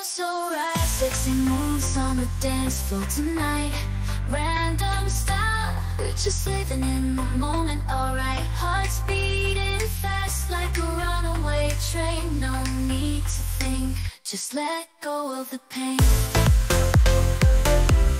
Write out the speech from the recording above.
feels alright. Sexy moves on the dance floor tonight. Random style, we're just living in the moment, alright. Hearts beating fast like a runaway train. No need to think, just let go of the pain.